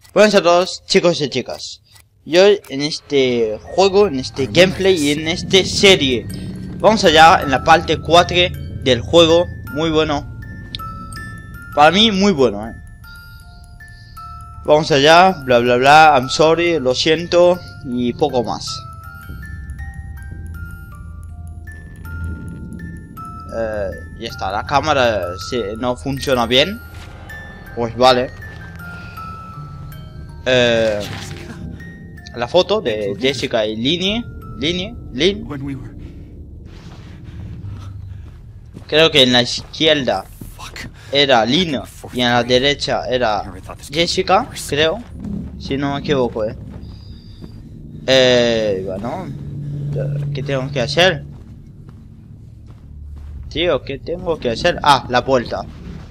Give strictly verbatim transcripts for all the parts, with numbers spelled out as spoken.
Buenas a todos, chicos y chicas. Y hoy en este juego, en este gameplay y en esta serie, vamos allá en la parte cuatro del juego. Muy bueno. Para mí muy bueno, eh. Vamos allá, bla bla bla, I'm sorry, lo siento y poco más. Eh, ya está, la cámara se, no funciona bien. Pues vale. Eh, la foto de Jessica y Lynn, Lynn, Lynn. Creo que en la izquierda era Lynn y en la derecha era Jessica, creo, si no me equivoco, eh. Eh, bueno, ¿qué tengo que hacer? Tío, ¿qué tengo que hacer? Ah, la puerta.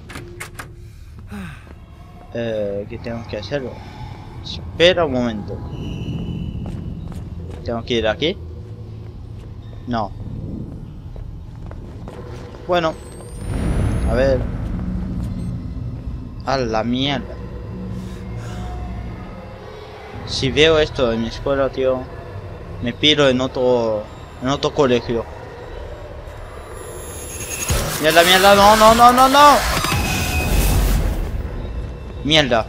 Eh, ¿qué tengo que hacer? Espera un momento. ¿Tengo que ir aquí? No. Bueno. A ver. A la mierda. Si veo esto en mi escuela, tío, me piro en otro... En otro colegio. Mierda, mierda, no, no, no, no, no. Mierda.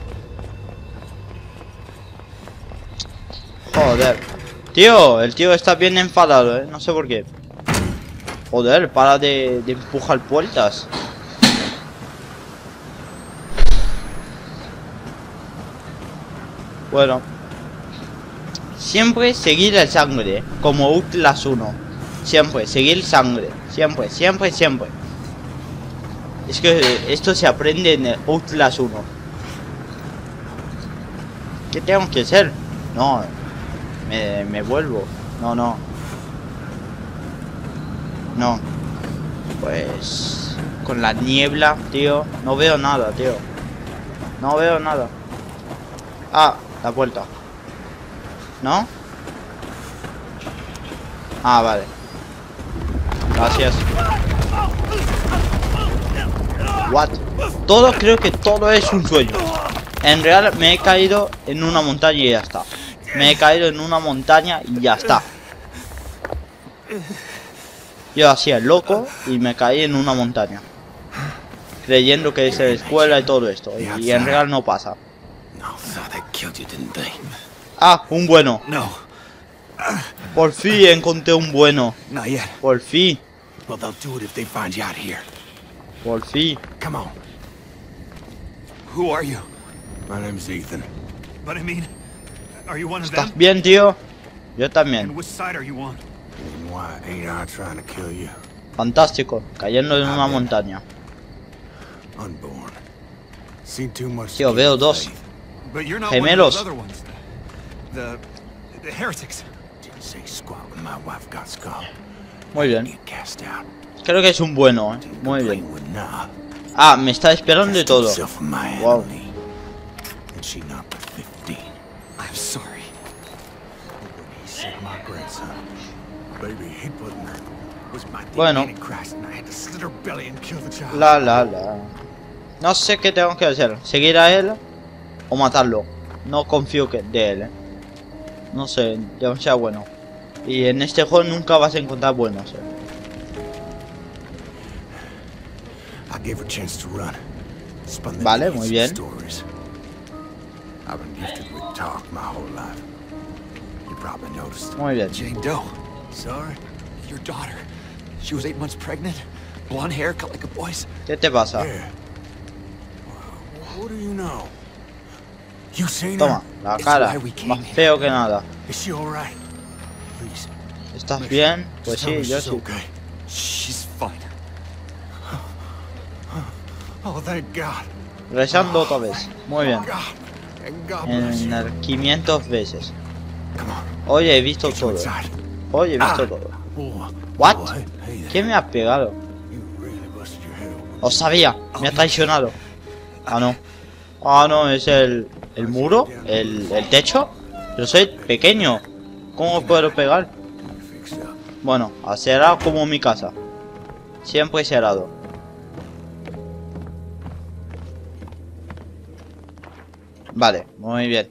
Joder. Tío, el tío está bien enfadado, eh. No sé por qué. Joder, para de, de empujar puertas. Bueno. Siempre seguir el sangre. Como Outlast uno. Siempre, seguir sangre. Siempre, siempre, siempre. Es que esto se aprende en el Outlast uno. ¿Qué tengo que hacer? No. Me, me vuelvo. No, no. No. Pues... Con la niebla, tío. No veo nada, tío. No veo nada. Ah, la puerta. ¿No? Ah, vale. Gracias. What? Todo, creo que todo es un sueño. En real me he caído en una montaña y ya está. Me he caído en una montaña y ya está. Yo hacía el loco y me caí en una montaña. Creyendo que es la escuela y todo esto. Y, y en real no pasa. Ah, un bueno. Por fin encontré un bueno. Por fin. Por fin. Who are you? My name's Ethan. But I mean, are you one of them? ¿Estás bien, tío? Yo And también. which side are you on? And why ain't I trying to kill you? Fantástico. Cayendo en una montaña. Unborn. Seen too much. Tío, veo dos. But you're not Gemelos. one of those other ones. The, the heretics. Didn't say squat when my wife got skull. Muy bien. Get cast out. Creo que es un bueno, eh. Muy bien. Complain with nah. Ah, me está esperando y todo. Himself in my Wow. alley. And she not but fifteen. I'm sorry. He said my grandson. Baby, he put in her. Was my Bueno. in Christ, and I had to slit her belly and kill the child. La, la, la. No sé qué tengo que hacer. ¿Seguir a él o matarlo? No confío que de él, eh. No sé, demasiado bueno. Y en este juego nunca vas a encontrar buenos, eh. I gave her a chance to run. Spun them Vale, idiots muy some bien. stories. I've been gifted with talk my whole life. You probably noticed. Muy bien. Jane Doe. Sorry. Your daughter. She was eight months pregnant. Blonde hair, cut like a boy's. ¿Qué te pasa? Yeah. What do you know? You seen Toma, her? la It's cara. why we came Más here. feo que nada. Is she all right? Please. ¿Estás bien? Pues just tell sí, me yo she's sí. okay. She's fine. Oh, thank God. Rezando otra vez. Muy bien. God. And God bless En you. el quinientas veces. Come on. Oye, he visto Get you todo. inside. Oye, he visto Ah. todo. Oh, What? oh, hey, hey there. ¿Quién me ha pegado? You really busted your head open. Os sabía, me ha traicionado. Ah, no. Ah, no, es el, el muro, el, el techo. Yo soy pequeño. ¿Cómo puedo pegar? You fixed up. Bueno, será como mi casa. Siempre cerrado. Vale, muy bien.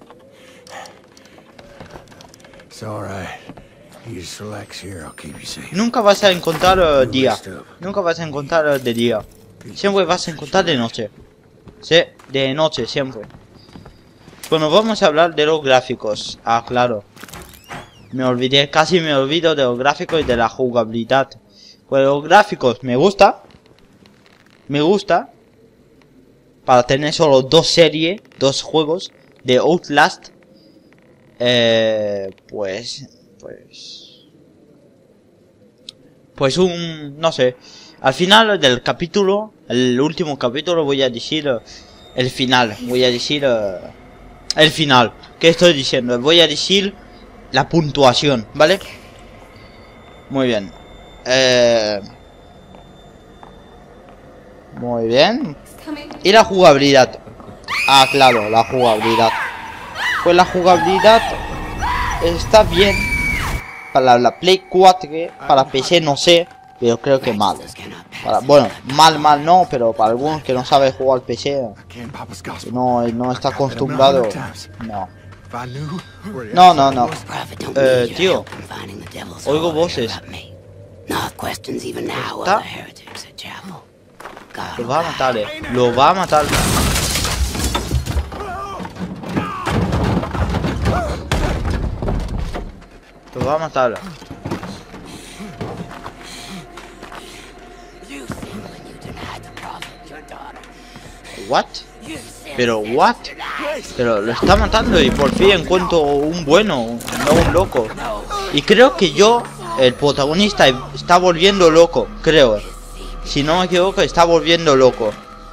It's all right. You just relax here. I'll keep you safe. Nunca vas a encontrar uh, día. Nunca vas a encontrar uh, de día. Siempre vas a encontrar de noche. Sí, de noche, siempre. Bueno, vamos a hablar de los gráficos. Ah, claro. Me olvidé, casi me olvido de los gráficos y de la jugabilidad. Pues los gráficos me gusta. Me gusta. Para tener solo dos series, dos juegos de Outlast. Eh, pues... Pues... Pues un... No sé. Al final del capítulo, el último capítulo, voy a decir... Uh, el final. Voy a decir... Uh, el final. ¿Qué estoy diciendo? Voy a decir... La puntuación, ¿vale? Muy bien. Eh... Muy bien. Y la jugabilidad. Ah, claro, la jugabilidad. Pues la jugabilidad está bien. Para la Play cuatro, para P C no sé, pero creo que mal. Para, bueno, mal, mal no, pero para algunos que no saben jugar P C, no, no está acostumbrado. No. No, no, no. Eh, tío. Oigo voces. ¿Está? Lo va a matar, eh. Lo va a matar. Lo va a matar. What? Pero what? Pero lo está matando y por fin encuentro un bueno, no un loco. Y creo que yo, el protagonista, está volviendo loco, creo. Si no me equivoco, está volviendo loco.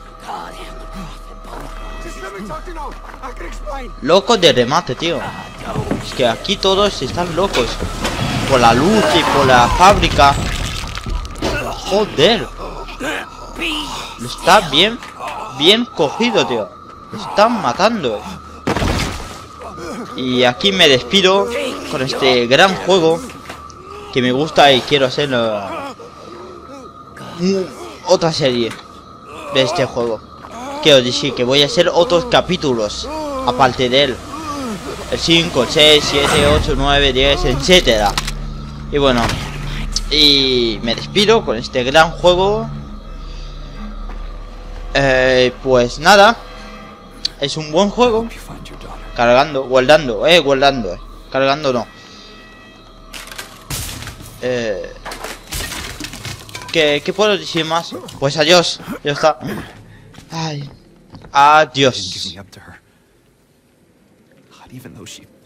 Loco de remate, tío. Es que aquí todos están locos. Por la luz y por la fábrica. Joder. Está bien, bien cogido, tío. Lo están matando. Y aquí me despido con este gran juego que me gusta y quiero hacer uh, otra serie de este juego. Quiero decir que voy a hacer otros capítulos aparte de él. El cinco, el seis, siete, ocho, nueve, diez, etcétera. Y bueno, y me despido con este gran juego. Eh, pues nada. Es un buen juego. Cargando, guardando, eh, guardando, eh. Cargando no. Eh, ¿qué, ¿Qué puedo decir más? Pues adiós. Ya está. Ay. Adiós. Even though she